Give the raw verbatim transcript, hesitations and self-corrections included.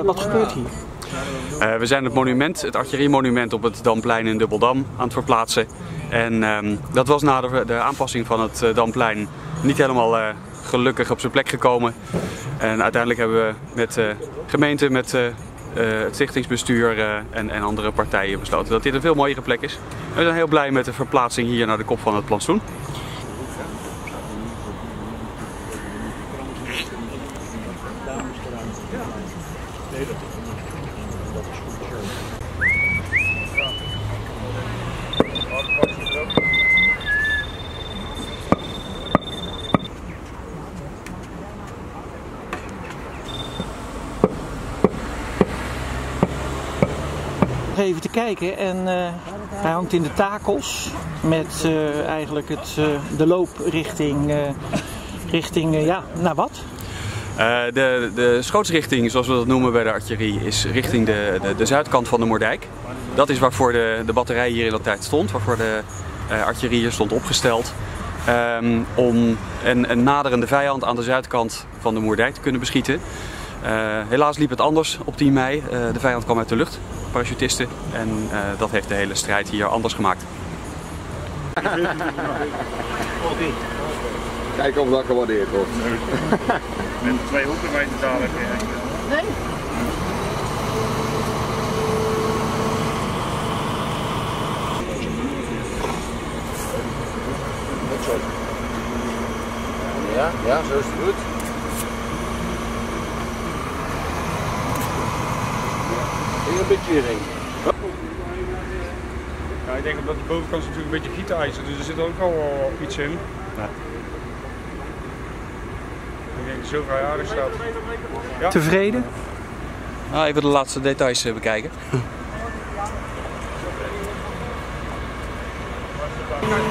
wat gebeurt hier? Uh, we zijn het monument, het artilleriemonument op het Damplein in Dubbeldam aan het verplaatsen. En um, dat was na de, de aanpassing van het uh, Damplein niet helemaal uh, gelukkig op zijn plek gekomen. En uiteindelijk hebben we met de uh, gemeente, met uh, uh, het stichtingsbestuur uh, en, en andere partijen besloten dat dit een veel mooiere plek is. En we zijn heel blij met de verplaatsing hier naar de kop van het plantsoen. Even te kijken en uh, hij hangt in de takels met uh, eigenlijk het, uh, de loop richting, uh, richting uh, ja, naar wat? Uh, de, de schootsrichting, zoals we dat noemen bij de artillerie, is richting de, de, de zuidkant van de Moerdijk. Dat is waarvoor de, de batterij hier in dat tijd stond, waarvoor de uh, artillerie hier stond opgesteld. Um, om een, een naderende vijand aan de zuidkant van de Moerdijk te kunnen beschieten. Uh, helaas liep het anders op tien mei. Uh, de vijand kwam uit de lucht, parachutisten, en uh, dat heeft de hele strijd hier anders gemaakt. Kijken of dat gewaardeerd wordt. Met twee hoeken bij de taal heb je. Nee. Ja, ja, zo is het goed. Hier een beetje hierin. Ja, ik denk dat die bovenkant natuurlijk een beetje gietijzer, dus er zit ook wel iets in. Ja. Ik denk dat zo vrij aardig staat. Ja. Tevreden? Nou, even de laatste details uh, bekijken.